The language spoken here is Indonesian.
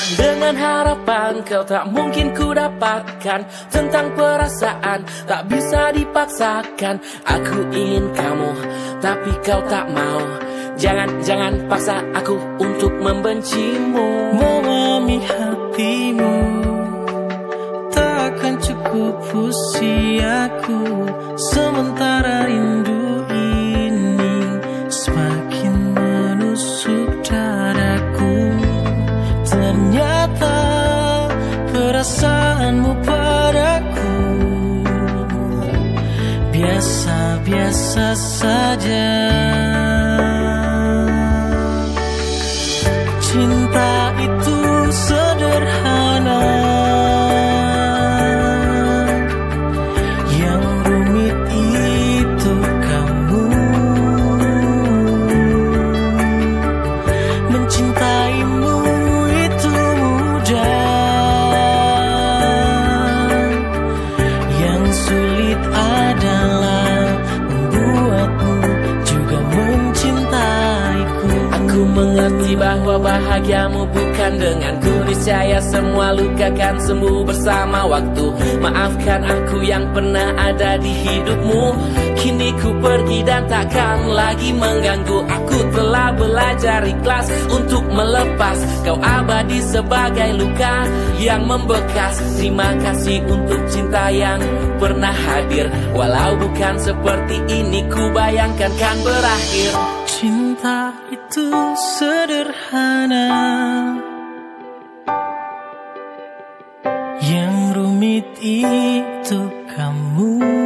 dengan harapan kau tak mungkin ku dapatkan. Tentang perasaan tak bisa dipaksakan. Aku ingin kamu tapi kau tak mau. Jangan paksa aku untuk membencimu. Memahami hatimu takkan cukup usiaku. Sementara rindu ini semakin menusuk dadaku. Ternyata perasaanmu padaku biasa-biasa saja. Cinta itu sederhana, yang rumit itu kamu. Mencintaimu itu mudah, yang sulit adalah membuatmu juga mencintaiku. Aku mengerti bahwa bahagiamu bukan denganku. Niscaya semua luka kan sembuh bersama waktu. Maafkan aku yang pernah ada di hidupmu. Kini ku pergi dan takkan lagi mengganggu. Aku telah belajar ikhlas untuk melepas. Kau abadi sebagai luka yang membekas. Terima kasih untuk cinta yang pernah hadir. Walau bukan seperti ini ku bayangkan kan berakhir. Cinta itu sederhana, yang rumit itu kamu.